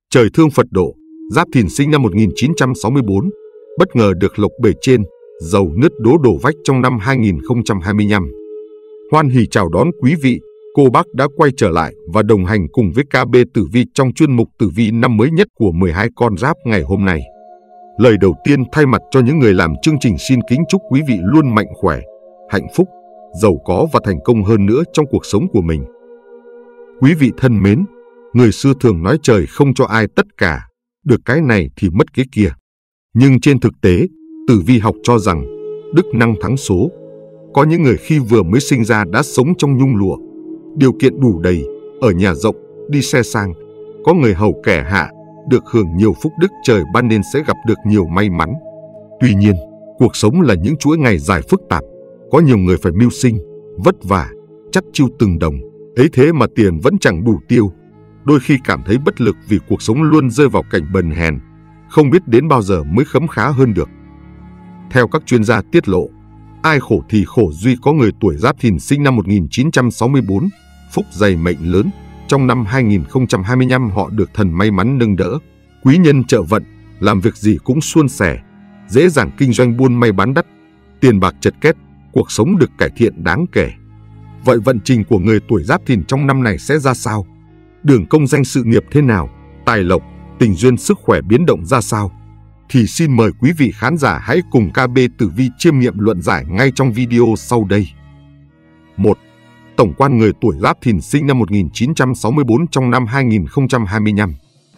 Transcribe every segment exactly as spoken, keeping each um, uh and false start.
Trời thương Phật độ, Giáp Thìn sinh năm một nghìn chín trăm sáu mươi tư, bất ngờ được lộc bề trên, giàu nứt đố đổ vách trong năm hai nghìn không trăm hai mươi lăm. Hoan hỉ chào đón quý vị, cô bác đã quay trở lại và đồng hành cùng với ca bê Tử Vi trong chuyên mục Tử Vi năm mới nhất của mười hai con giáp ngày hôm nay. Lời đầu tiên thay mặt cho những người làm chương trình xin kính chúc quý vị luôn mạnh khỏe, hạnh phúc, giàu có và thành công hơn nữa trong cuộc sống của mình. Quý vị thân mến, người xưa thường nói trời không cho ai tất cả, được cái này thì mất cái kia. Nhưng trên thực tế, Tử Vi học cho rằng đức năng thắng số. Có những người khi vừa mới sinh ra đã sống trong nhung lụa, điều kiện đủ đầy, ở nhà rộng, đi xe sang. Có người hầu kẻ hạ, được hưởng nhiều phúc đức trời ban nên sẽ gặp được nhiều may mắn. Tuy nhiên, cuộc sống là những chuỗi ngày dài phức tạp, có nhiều người phải mưu sinh, vất vả, chắt chiu từng đồng, ấy thế mà tiền vẫn chẳng đủ tiêu. Đôi khi cảm thấy bất lực vì cuộc sống luôn rơi vào cảnh bần hèn, không biết đến bao giờ mới khấm khá hơn được. Theo các chuyên gia tiết lộ, ai khổ thì khổ duy có người tuổi Giáp Thìn sinh năm một nghìn chín trăm sáu mươi tư, phúc dày mệnh lớn. Trong năm hai nghìn không trăm hai mươi lăm họ được thần may mắn nâng đỡ, quý nhân trợ vận, làm việc gì cũng suôn sẻ, dễ dàng kinh doanh buôn may bán đắt, tiền bạc chật két, cuộc sống được cải thiện đáng kể. Vậy vận trình của người tuổi Giáp Thìn trong năm này sẽ ra sao? Đường công danh sự nghiệp thế nào? Tài lộc, tình duyên sức khỏe biến động ra sao? Thì xin mời quý vị khán giả hãy cùng ca bê Tử Vi chiêm nghiệm luận giải ngay trong video sau đây. một. Tổng quan người tuổi Giáp Thìn sinh năm một nghìn chín trăm sáu mươi tư trong năm hai nghìn không trăm hai mươi lăm.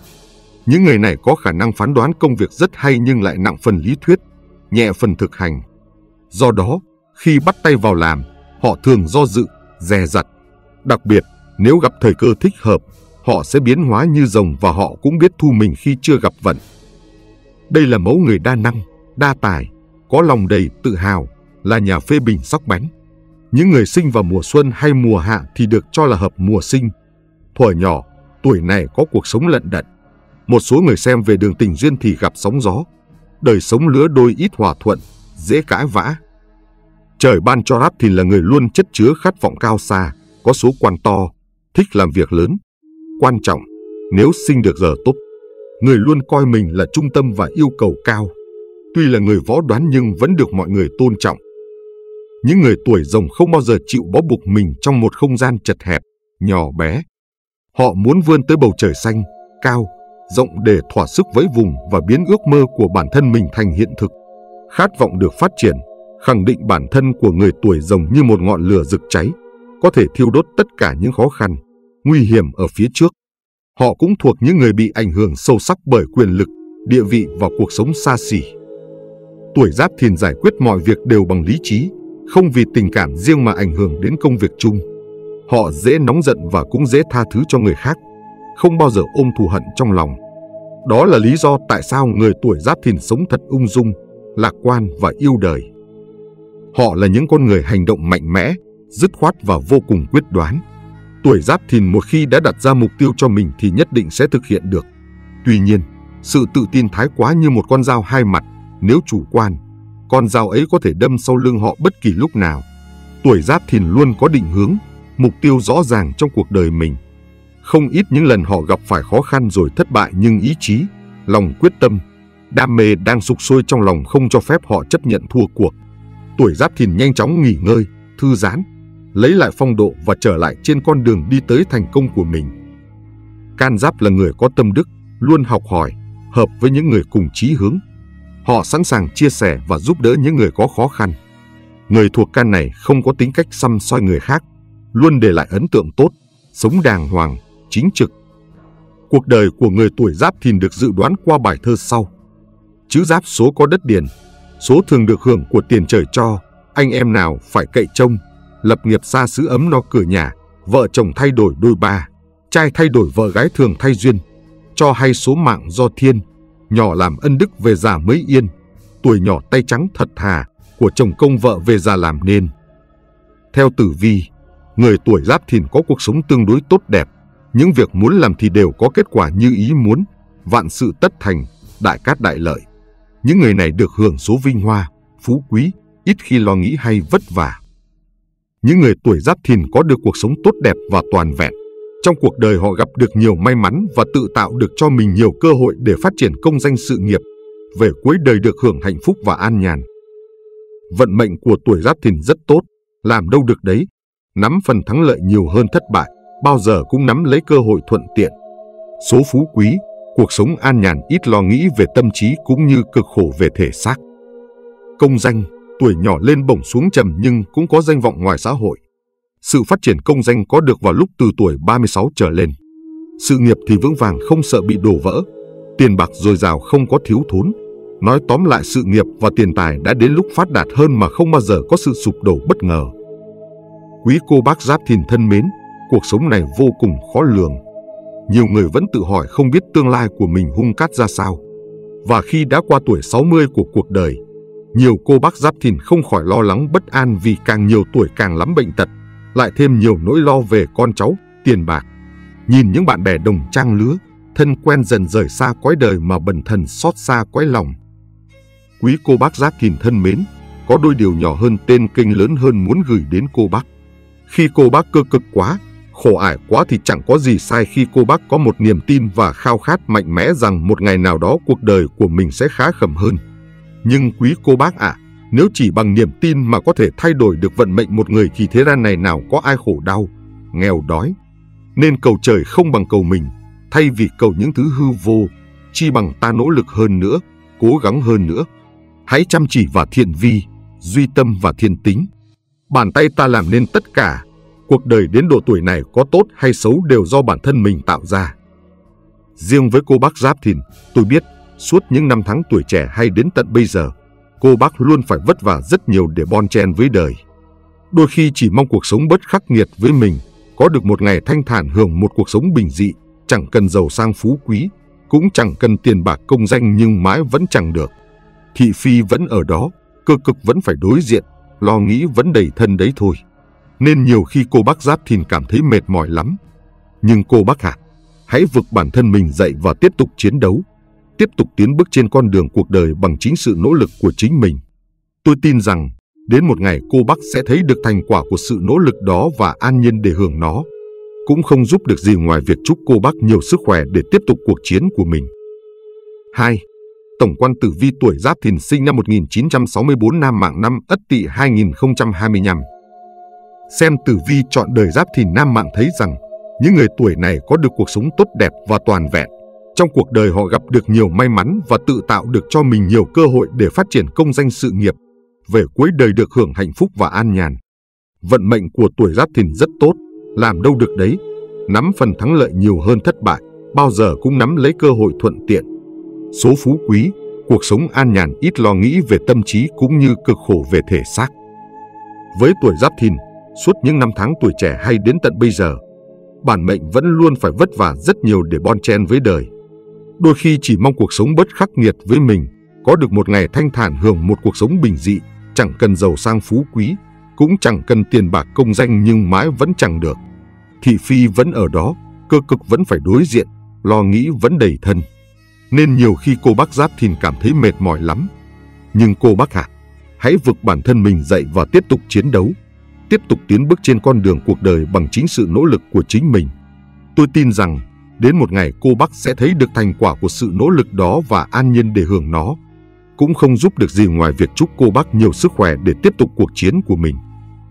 Những người này có khả năng phán đoán công việc rất hay nhưng lại nặng phần lý thuyết, nhẹ phần thực hành. Do đó, khi bắt tay vào làm, họ thường do dự, dè dặt. Đặc biệt, nếu gặp thời cơ thích hợp, họ sẽ biến hóa như rồng và họ cũng biết thu mình khi chưa gặp vận. Đây là mẫu người đa năng, đa tài, có lòng đầy tự hào, là nhà phê bình sắc bén. Những người sinh vào mùa xuân hay mùa hạ thì được cho là hợp mùa sinh. Thuở nhỏ, tuổi này có cuộc sống lận đận. Một số người xem về đường tình duyên thì gặp sóng gió. Đời sống lứa đôi ít hòa thuận, dễ cãi vã. Trời ban cho Giáp Thìn là người luôn chất chứa khát vọng cao xa, có số quan to, thích làm việc lớn. Quan trọng, nếu sinh được giờ tốt, người luôn coi mình là trung tâm và yêu cầu cao. Tuy là người võ đoán nhưng vẫn được mọi người tôn trọng. Những người tuổi rồng không bao giờ chịu bó buộc mình trong một không gian chật hẹp, nhỏ bé. Họ muốn vươn tới bầu trời xanh, cao, rộng để thỏa sức vẫy vùng và biến ước mơ của bản thân mình thành hiện thực. Khát vọng được phát triển, khẳng định bản thân của người tuổi rồng như một ngọn lửa rực cháy, có thể thiêu đốt tất cả những khó khăn, nguy hiểm ở phía trước. Họ cũng thuộc những người bị ảnh hưởng sâu sắc bởi quyền lực, địa vị và cuộc sống xa xỉ. Tuổi Giáp Thìn giải quyết mọi việc đều bằng lý trí, không vì tình cảm riêng mà ảnh hưởng đến công việc chung. Họ dễ nóng giận và cũng dễ tha thứ cho người khác, không bao giờ ôm thù hận trong lòng. Đó là lý do tại sao người tuổi Giáp Thìn sống thật ung dung, lạc quan và yêu đời. Họ là những con người hành động mạnh mẽ, dứt khoát và vô cùng quyết đoán. Tuổi Giáp Thìn một khi đã đặt ra mục tiêu cho mình thì nhất định sẽ thực hiện được. Tuy nhiên, sự tự tin thái quá như một con dao hai mặt, nếu chủ quan, con dao ấy có thể đâm sau lưng họ bất kỳ lúc nào. Tuổi Giáp Thìn luôn có định hướng, mục tiêu rõ ràng trong cuộc đời mình. Không ít những lần họ gặp phải khó khăn rồi thất bại nhưng ý chí, lòng quyết tâm, đam mê đang sục sôi trong lòng không cho phép họ chấp nhận thua cuộc. Tuổi Giáp Thìn nhanh chóng nghỉ ngơi, thư giãn, lấy lại phong độ và trở lại trên con đường đi tới thành công của mình. Can Giáp là người có tâm đức, luôn học hỏi, hợp với những người cùng chí hướng. Họ sẵn sàng chia sẻ và giúp đỡ những người có khó khăn. Người thuộc Can này không có tính cách săm soi người khác, luôn để lại ấn tượng tốt, sống đàng hoàng, chính trực. Cuộc đời của người tuổi Giáp Thìn được dự đoán qua bài thơ sau. Chữ Giáp số có đất điền, số thường được hưởng của tiền trời cho, anh em nào phải cậy trông, lập nghiệp xa xứ ấm no cửa nhà, vợ chồng thay đổi đôi ba, trai thay đổi vợ gái thường thay duyên, cho hay số mạng do thiên, nhỏ làm ân đức về già mới yên, tuổi nhỏ tay trắng thật thà, của chồng công vợ về già làm nên. Theo Tử Vi, người tuổi Giáp Thìn có cuộc sống tương đối tốt đẹp, những việc muốn làm thì đều có kết quả như ý muốn, vạn sự tất thành, đại cát đại lợi. Những người này được hưởng số vinh hoa, phú quý, ít khi lo nghĩ hay vất vả. Những người tuổi Giáp Thìn có được cuộc sống tốt đẹp và toàn vẹn, Trong cuộc đời họ gặp được nhiều may mắn và tự tạo được cho mình nhiều cơ hội để phát triển công danh sự nghiệp, về cuối đời được hưởng hạnh phúc và an nhàn. Vận mệnh của tuổi Giáp Thìn rất tốt, làm đâu được đấy, nắm phần thắng lợi nhiều hơn thất bại, bao giờ cũng nắm lấy cơ hội thuận tiện. Số phú quý, cuộc sống an nhàn, ít lo nghĩ về tâm trí cũng như cực khổ về thể xác. Công danh, tuổi nhỏ lên bổng xuống trầm nhưng cũng có danh vọng ngoài xã hội. Sự phát triển công danh có được vào lúc từ tuổi ba mươi sáu trở lên. Sự nghiệp thì vững vàng không sợ bị đổ vỡ, tiền bạc dồi dào không có thiếu thốn. Nói tóm lại, sự nghiệp và tiền tài đã đến lúc phát đạt hơn mà không bao giờ có sự sụp đổ bất ngờ. Quý cô bác Giáp Thìn thân mến, cuộc sống này vô cùng khó lường. Nhiều người vẫn tự hỏi không biết tương lai của mình hung cát ra sao. Và khi đã qua tuổi sáu mươi của cuộc đời, nhiều cô bác Giáp Thìn không khỏi lo lắng bất an vì càng nhiều tuổi càng lắm bệnh tật, lại thêm nhiều nỗi lo về con cháu, tiền bạc. Nhìn những bạn bè đồng trang lứa, thân quen dần rời xa cõi đời mà bần thần xót xa cõi lòng. Quý cô bác Giáp Thìn thân mến, có đôi điều nhỏ hơn tên kênh lớn hơn muốn gửi đến cô bác. Khi cô bác cơ cực quá, khổ ải quá thì chẳng có gì sai khi cô bác có một niềm tin và khao khát mạnh mẽ rằng một ngày nào đó cuộc đời của mình sẽ khá khẩm hơn. Nhưng quý cô bác ạ, à, nếu chỉ bằng niềm tin mà có thể thay đổi được vận mệnh một người thì thế gian này nào có ai khổ đau, nghèo đói. Nên cầu trời không bằng cầu mình, thay vì cầu những thứ hư vô, chi bằng ta nỗ lực hơn nữa, cố gắng hơn nữa. Hãy chăm chỉ và thiện vi, duy tâm và thiên tính. Bàn tay ta làm nên tất cả. Cuộc đời đến độ tuổi này có tốt hay xấu đều do bản thân mình tạo ra. Riêng với cô bác Giáp Thìn, tôi biết suốt những năm tháng tuổi trẻ hay đến tận bây giờ, cô bác luôn phải vất vả rất nhiều để bon chen với đời. Đôi khi chỉ mong cuộc sống bớt khắc nghiệt với mình, có được một ngày thanh thản hưởng một cuộc sống bình dị, chẳng cần giàu sang phú quý, cũng chẳng cần tiền bạc công danh nhưng mãi vẫn chẳng được. Thị phi vẫn ở đó, cơ cực vẫn phải đối diện, lo nghĩ vẫn đầy thân đấy thôi. Nên nhiều khi cô bác Giáp Thìn cảm thấy mệt mỏi lắm. Nhưng cô bác ạ, hãy vực bản thân mình dậy và tiếp tục chiến đấu, tiếp tục tiến bước trên con đường cuộc đời bằng chính sự nỗ lực của chính mình. Tôi tin rằng, đến một ngày cô bác sẽ thấy được thành quả của sự nỗ lực đó và an nhiên để hưởng nó. Cũng không giúp được gì ngoài việc chúc cô bác nhiều sức khỏe để tiếp tục cuộc chiến của mình. hai. Tổng quan tử vi tuổi Giáp Thìn sinh năm một nghìn chín trăm sáu mươi tư, nam mạng năm Ất Tỵ hai nghìn không trăm hai mươi lăm. Xem tử vi chọn đời Giáp Thìn nam mạng thấy rằng, những người tuổi này có được cuộc sống tốt đẹp và toàn vẹn. Trong cuộc đời họ gặp được nhiều may mắn và tự tạo được cho mình nhiều cơ hội để phát triển công danh sự nghiệp, về cuối đời được hưởng hạnh phúc và an nhàn. Vận mệnh của tuổi Giáp Thìn rất tốt, làm đâu được đấy, nắm phần thắng lợi nhiều hơn thất bại, bao giờ cũng nắm lấy cơ hội thuận tiện. Số phú quý, cuộc sống an nhàn, ít lo nghĩ về tâm trí cũng như cực khổ về thể xác. Với tuổi Giáp Thìn, suốt những năm tháng tuổi trẻ hay đến tận bây giờ, bản mệnh vẫn luôn phải vất vả rất nhiều để bon chen với đời. Đôi khi chỉ mong cuộc sống bớt khắc nghiệt với mình, có được một ngày thanh thản hưởng một cuộc sống bình dị, chẳng cần giàu sang phú quý, cũng chẳng cần tiền bạc công danh nhưng mãi vẫn chẳng được. Thị phi vẫn ở đó, cơ cực vẫn phải đối diện, lo nghĩ vẫn đầy thân. Nên nhiều khi cô bác Giáp Thìn cảm thấy mệt mỏi lắm. Nhưng cô bác ạ, hãy vực bản thân mình dậy và tiếp tục chiến đấu, tiếp tục tiến bước trên con đường cuộc đời bằng chính sự nỗ lực của chính mình. Tôi tin rằng, đến một ngày cô bác sẽ thấy được thành quả của sự nỗ lực đó và an nhiên để hưởng nó. Cũng không giúp được gì ngoài việc chúc cô bác nhiều sức khỏe để tiếp tục cuộc chiến của mình.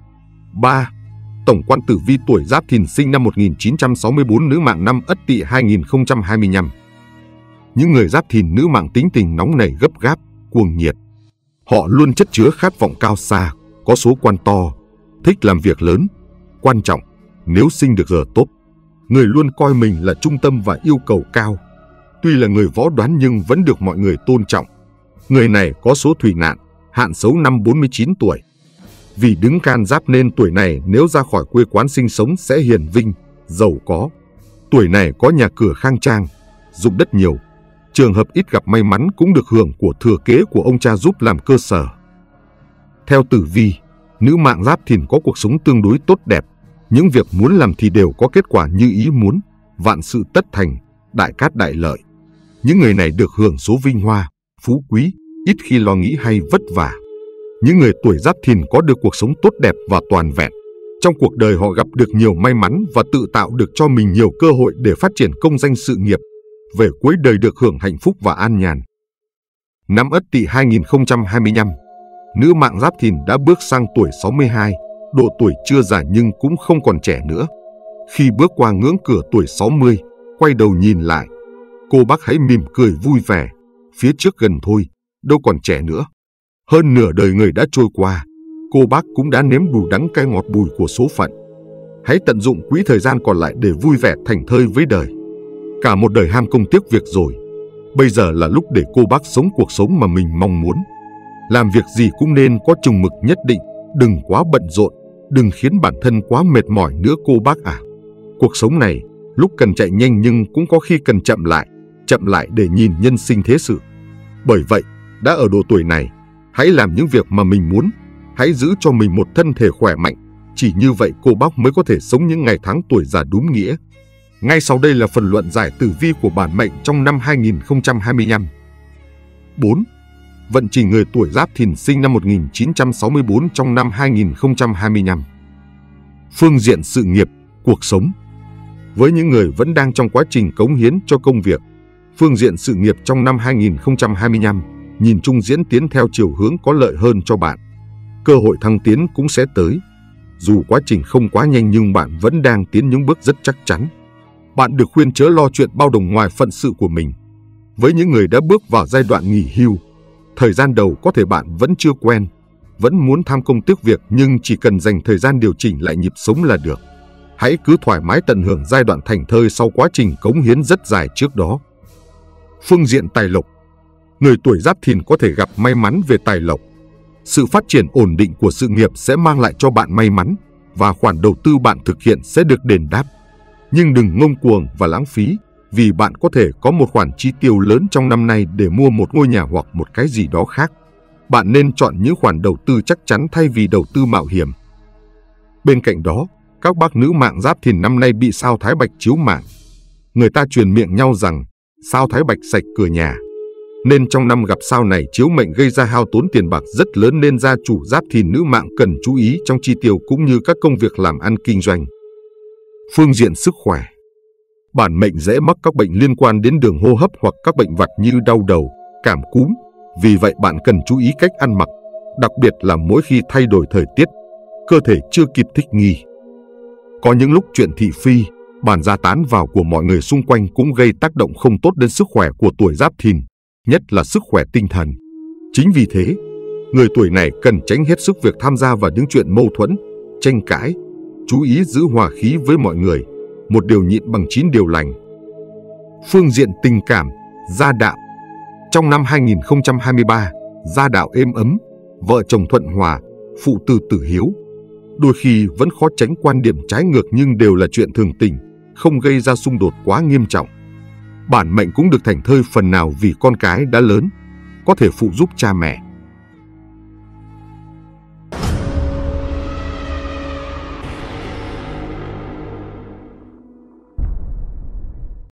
ba. Tổng quan tử vi tuổi Giáp Thìn sinh năm một nghìn chín trăm sáu mươi tư, nữ mạng năm Ất Tỵ hai nghìn không trăm hai mươi lăm. Những người Giáp Thìn nữ mạng tính tình nóng nảy, gấp gáp, cuồng nhiệt. Họ luôn chất chứa khát vọng cao xa, có số quan to, thích làm việc lớn, quan trọng, nếu sinh được giờ tốt. Người luôn coi mình là trung tâm và yêu cầu cao. Tuy là người võ đoán nhưng vẫn được mọi người tôn trọng. Người này có số thủy nạn, hạn xấu năm bốn mươi chín tuổi. Vì đứng can Giáp nên tuổi này nếu ra khỏi quê quán sinh sống sẽ hiền vinh, giàu có. Tuổi này có nhà cửa khang trang, dụng đất nhiều. Trường hợp ít gặp may mắn cũng được hưởng của thừa kế của ông cha giúp làm cơ sở. Theo tử vi, nữ mạng Giáp Thìn có cuộc sống tương đối tốt đẹp. Những việc muốn làm thì đều có kết quả như ý muốn, vạn sự tất thành, đại cát đại lợi. Những người này được hưởng số vinh hoa, phú quý, ít khi lo nghĩ hay vất vả. Những người tuổi Giáp Thìn có được cuộc sống tốt đẹp và toàn vẹn. Trong cuộc đời họ gặp được nhiều may mắn và tự tạo được cho mình nhiều cơ hội để phát triển công danh sự nghiệp, về cuối đời được hưởng hạnh phúc và an nhàn. Năm Ất Tỵ hai nghìn không trăm hai mươi lăm, nữ mạng Giáp Thìn đã bước sang tuổi sáu mươi hai, độ tuổi chưa già nhưng cũng không còn trẻ nữa. Khi bước qua ngưỡng cửa tuổi sáu mươi, quay đầu nhìn lại, cô bác hãy mỉm cười vui vẻ, phía trước gần thôi, đâu còn trẻ nữa. Hơn nửa đời người đã trôi qua, cô bác cũng đã nếm đủ đắng cay ngọt bùi của số phận. Hãy tận dụng quỹ thời gian còn lại để vui vẻ thảnh thơi với đời. Cả một đời ham công tiếc việc rồi, bây giờ là lúc để cô bác sống cuộc sống mà mình mong muốn. Làm việc gì cũng nên có chừng mực nhất định, đừng quá bận rộn, đừng khiến bản thân quá mệt mỏi nữa cô bác à. Cuộc sống này, lúc cần chạy nhanh nhưng cũng có khi cần chậm lại, chậm lại để nhìn nhân sinh thế sự. Bởi vậy, đã ở độ tuổi này, hãy làm những việc mà mình muốn, hãy giữ cho mình một thân thể khỏe mạnh, chỉ như vậy cô bác mới có thể sống những ngày tháng tuổi già đúng nghĩa. Ngay sau đây là phần luận giải tử vi của bản mệnh trong năm hai nghìn không trăm hai mươi lăm. bốn. Vận trình người tuổi Giáp Thìn sinh năm một nghìn chín trăm sáu mươi tư trong năm hai nghìn không trăm hai mươi lăm. Phương diện sự nghiệp, cuộc sống. Với những người vẫn đang trong quá trình cống hiến cho công việc, phương diện sự nghiệp trong năm hai nghìn không trăm hai mươi lăm nhìn chung diễn tiến theo chiều hướng có lợi hơn cho bạn. Cơ hội thăng tiến cũng sẽ tới. Dù quá trình không quá nhanh nhưng bạn vẫn đang tiến những bước rất chắc chắn. Bạn được khuyên chớ lo chuyện bao đồng ngoài phận sự của mình. Với những người đã bước vào giai đoạn nghỉ hưu, thời gian đầu có thể bạn vẫn chưa quen, vẫn muốn tham công tiếc việc nhưng chỉ cần dành thời gian điều chỉnh lại nhịp sống là được. Hãy cứ thoải mái tận hưởng giai đoạn thảnh thơi sau quá trình cống hiến rất dài trước đó. Phương diện tài lộc. Người tuổi Giáp Thìn có thể gặp may mắn về tài lộc. Sự phát triển ổn định của sự nghiệp sẽ mang lại cho bạn may mắn và khoản đầu tư bạn thực hiện sẽ được đền đáp. Nhưng đừng ngông cuồng và lãng phí, vì bạn có thể có một khoản chi tiêu lớn trong năm nay để mua một ngôi nhà hoặc một cái gì đó khác. Bạn nên chọn những khoản đầu tư chắc chắn thay vì đầu tư mạo hiểm. Bên cạnh đó, các bác nữ mạng Giáp Thìn năm nay bị sao Thái Bạch chiếu mạng. Người ta truyền miệng nhau rằng sao Thái Bạch sạch cửa nhà. Nên trong năm gặp sao này chiếu mệnh gây ra hao tốn tiền bạc rất lớn nên gia chủ Giáp Thìn nữ mạng cần chú ý trong chi tiêu cũng như các công việc làm ăn kinh doanh. Phương diện sức khỏe. Bản mệnh dễ mắc các bệnh liên quan đến đường hô hấp hoặc các bệnh vặt như đau đầu, cảm cúm. Vì vậy bạn cần chú ý cách ăn mặc, đặc biệt là mỗi khi thay đổi thời tiết, cơ thể chưa kịp thích nghi. Có những lúc chuyện thị phi, bàn ra tán vào của mọi người xung quanh cũng gây tác động không tốt đến sức khỏe của tuổi Giáp Thìn, nhất là sức khỏe tinh thần. Chính vì thế, người tuổi này cần tránh hết sức việc tham gia vào những chuyện mâu thuẫn, tranh cãi, chú ý giữ hòa khí với mọi người, một điều nhịn bằng chín điều lành. Phương diện tình cảm, gia đạo. Trong năm hai nghìn không trăm hai mươi ba, gia đạo êm ấm, vợ chồng thuận hòa, phụ tử tử hiếu. Đôi khi vẫn khó tránh quan điểm trái ngược nhưng đều là chuyện thường tình, không gây ra xung đột quá nghiêm trọng. Bản mệnh cũng được thảnh thơi phần nào vì con cái đã lớn, có thể phụ giúp cha mẹ.